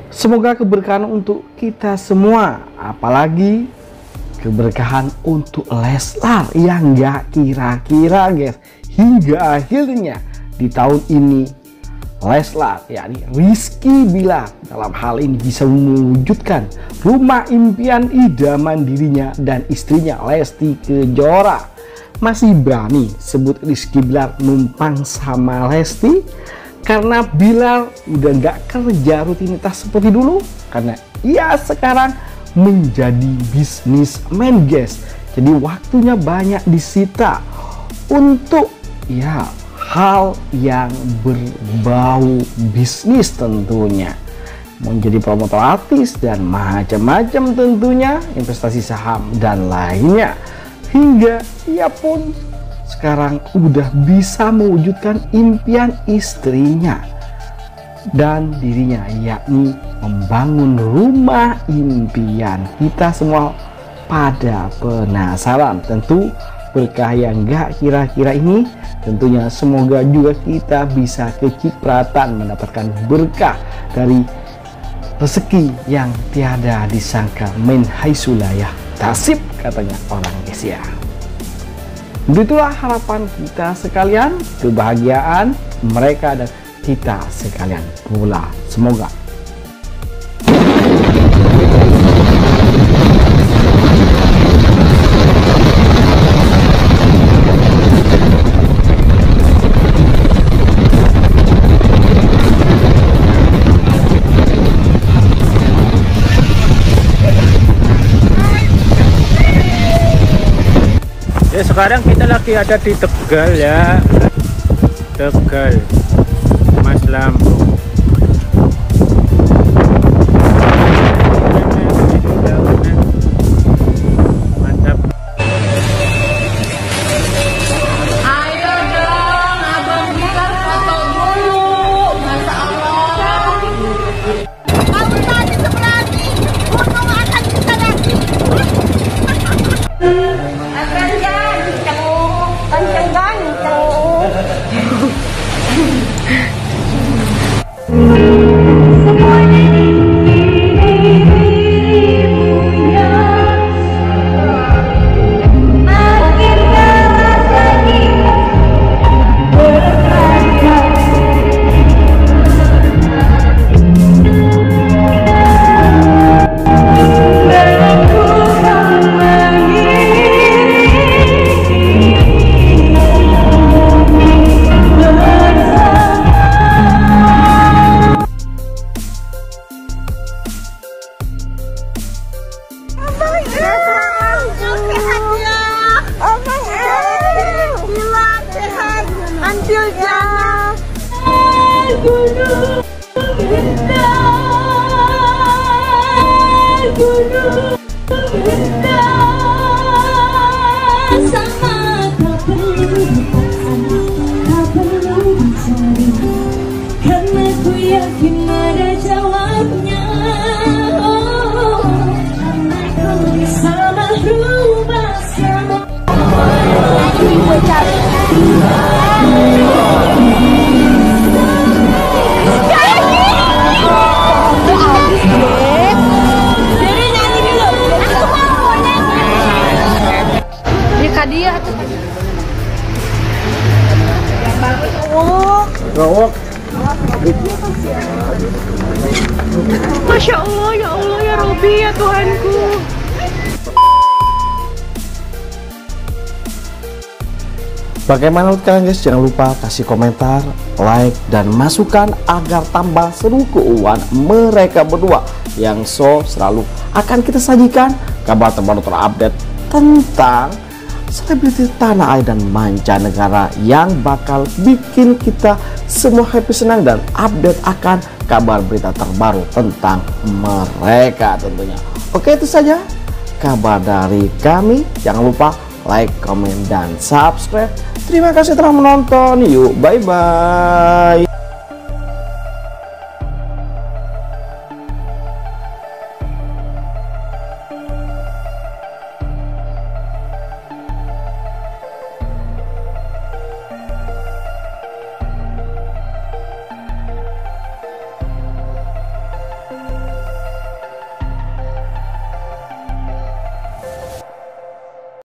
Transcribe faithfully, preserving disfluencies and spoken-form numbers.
Semoga keberkahan untuk kita semua, apalagi keberkahan untuk Leslar yang gak kira-kira guys, hingga akhirnya di tahun ini Leslar yakni Rizky Bilar dalam hal ini bisa mewujudkan rumah impian idaman dirinya dan istrinya Lesti Kejora. Masih berani sebut Rizky Bilar numpang sama Lesti karena Bilar udah gak kerja rutinitas seperti dulu, karena ia sekarang menjadi bisnismen guys. Jadi waktunya banyak disita untuk ya hal yang berbau bisnis tentunya, menjadi promotor artis dan macam-macam tentunya, investasi saham dan lainnya, hingga ia pun sekarang udah bisa mewujudkan impian istrinya dan dirinya, yakni membangun rumah impian. Kita semua pada penasaran tentu berkah yang gak kira-kira ini. Tentunya semoga juga kita bisa kecipratan mendapatkan berkah dari rezeki yang tiada disangka, min haitsulayah tasib katanya orang Asia. Begitulah harapan kita sekalian, kebahagiaan mereka dan kita sekalian pula. Semoga ya. Sekarang kita lagi ada di Tegal ya, Tegal Mas Lampung. Mantap. Ayo dong, Abang Bilar foto dulu. Masya Allah. Kamu tadi sebelah ini, gunung akan kita lagi. Akan ganceng, ganceng ganceng. Ambil jangan gunung rendah, gunung rendah sama tak perlu tak perlu dicari, karena ku yakin ada jawabnya. Oh, aku bisa merubah semua. Dia tuh Rawok. Masya Allah, ya Allah, ya Robi, ya Tuhanku. Bagaimana menurut kalian guys? Jangan lupa kasih komentar, like, dan masukan agar tambah seru keuangan mereka berdua yang so selalu akan kita sajikan kabar terbaru terupdate tentang selebriti tanah air dan mancanegara yang bakal bikin kita semua happy, senang, dan update akan kabar berita terbaru tentang mereka tentunya. Oke, itu saja kabar dari kami. Jangan lupa like, komen, dan subscribe. Terima kasih telah menonton. Yuk, bye-bye.